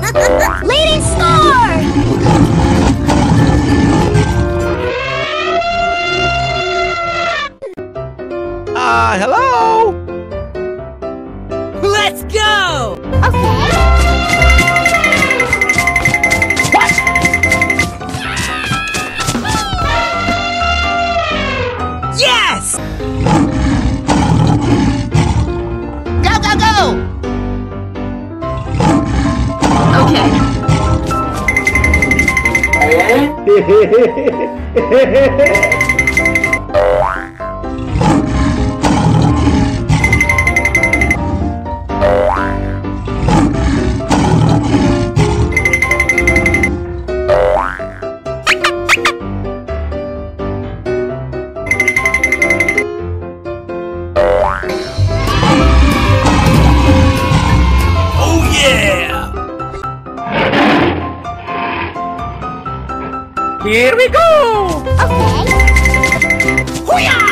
Leading score! Hello? Let's go! Okay. What? Yes! Go, go, go! Okay. Oh yeah! Here we go! Okay. Hoo-yah!